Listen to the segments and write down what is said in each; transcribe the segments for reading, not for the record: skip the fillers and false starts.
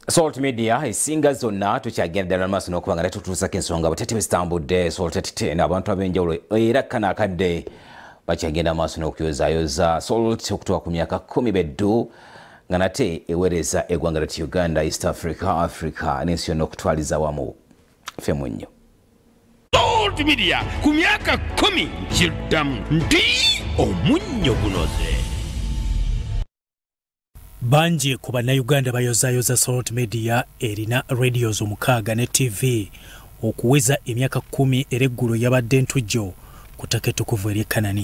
Salt Media esinga zonna tukyagenda ddala maaso n'okuba nga tutuusako ensonga butete zitambudde Salt tetena abantu ab'enjawulo era kana akadde bakyagenda maaso n'okuyozaayoza Salt okutuuka ku myaka 10 beddu nga nate eweereza eggwanga ly'e Uganda, East Africa n'ensi yonna okutwaliza wamu ffemu nnyo. Salt Media ku myaka 10 kiddamu ndi omunnyo gunoze. Banji ku Bannauganda bayozaayoza Salt Media erina radios omukaaga ne TV okuweza emyaka 10 era eggulu yabadde ntujjo ku ttaka ettukuvu ery'e Kanani.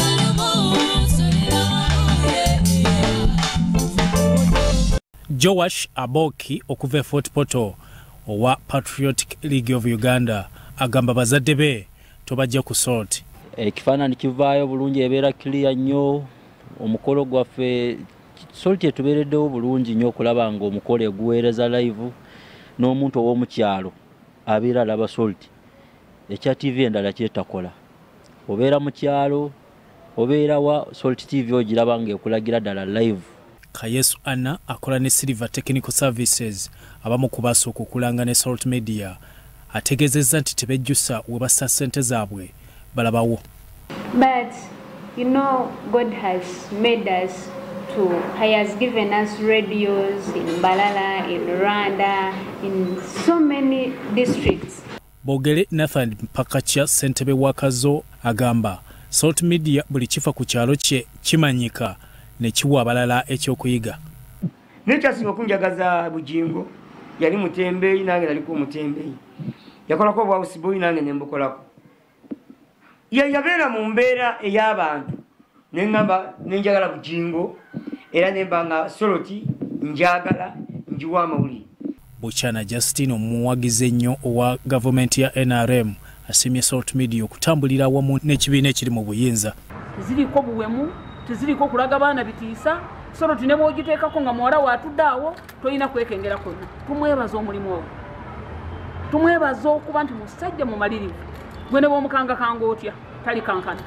Joash Aboki okuva Fort Portal owa Patriotic League of Uganda agamba bazadde be tobajja ku Salt. Ekifaananyi kivaayo bulungi ebeera clear nnyo omukolo gwaffe Salt etubeereddewo bulungi nnyo okulaba nga omukolo guweereza live n'omuntu ow'omukyalo abeera alaba Salt. Ekya TV endala kyetakola. Obeera mu kyalo, obeera wa Salt TV ogiraba nga ekulagira ddala live. Kayesu Anna akola ne Silver Technical Services abamu ku basooka okulanga ne Salt Media ategeezezza nti tebejjusa we bassa ssente zaabwe balabawo. But you know, God has made us He has given us radios in Balala, in Rwanda, in so many districts. Bogere Nathan Mpakacha Sentebe Wakazo agamba Salt Media buli kifa ku kyalo kye kimanyika ne kiwa abalala ekyokuyiga. Nekyasinga okunjagaza Bujingo yali Mutembeeyi nange naliko Mutembeeyi. Yakolako Bwawusiboyi nange ne mbukolako. Yabeera mu mbeera ey'abantu. Nengamba nenjagala Bujingo era nembanga Soloti njagala njiwa amawulire. Buchana Justin omuwagize nnyo owa gavumenti ya NRM asimye Salt Media okutambulira wamu n'ekibiina ekiri mu buyinza. Teziriko buwemu, teziriko kulaga baana bitiisa, Soloti ne bw'ogiteekako nga muwala waatuddaawo tolina kwekengera konna. Tumwebaza omulimu ogwo. Tumwebaza okuba nti musajja mumalirivu. Gwe ne bw'omukangakanga otya tali kankana.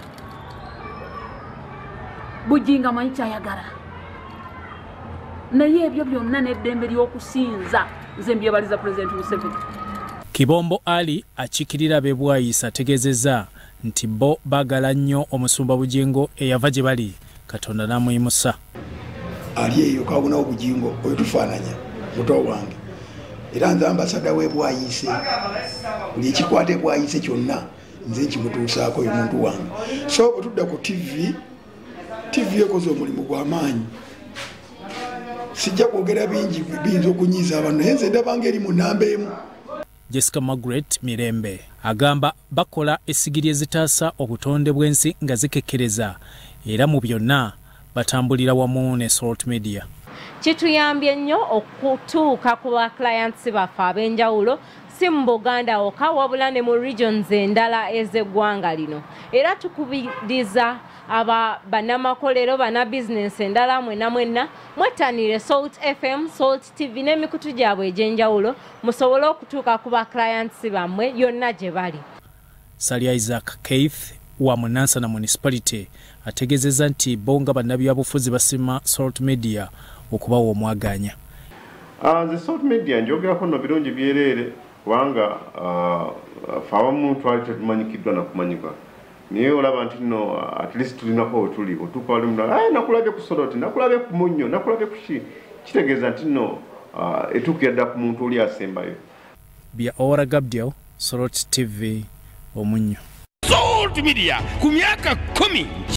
Bujinga manyi kyayagala. Naye ebyo byonna n'eddembe ly'okusinza nze mbyebaliza President Museveni. Kibombo Ali akikirira ab'ebwayisa ategeezezza nti bo baagala nnyo omusumba Bujingo eyava gye bali Katonda n'amuyimusa. Ali eyo kabunawo Bujingo oyo tufaananya muto wange. Era nze ambasada w'ebwayise buli ekikwata ebwayise kyonna nze nkimutuusaako oyo muntu wange. So otudda ku TV ekoze omulimu gw'amaanyi. Sijja kwogera bingi biyinza okunyiiza abantu naye nze ndaba ng'eri mu nnamba emu. Jessica Margaret Mirembe agamba bakola essigiri ezitaasa obutonde bw'ensi nga zikekkereza era mu byonna batambulira wamu ne Salt Media. Kituyambye nnyo okutuuka ku ba clients baffe ab'enjawulo si mu Buganda wokka wabula ne mu regions endala ez'eggwanga lino. Era tukubiriza aba bannamakolero bana business endala mwenna mwetanire Salt FM, Salt TV n'emikutu gyabwe egy'enjawulo musobole okutuuka ku ba clients bammwe yonna gye bali. Salia Isaac Keith wa Munansana Municipality ategeezezza nti bo nga bannabyabufuzi basima Salt Media okubawa omwaganya. The Salt Media njogerako nno birungi byereere kubanga ffe abamu twali tetumanyikiddwa na kumanyika. Niye olaba nti nno at least tulinako otuli otuuka wali munala nakulabye ku Soloti, nakulabye ku Munnyo, nakulabye ku ki, kitegeeza nti nno etuukira ddala ku muntu oli asembayo. Bya Owara Gabdiel, Salt TV, Omunnyo. Salt Media ku myaka 10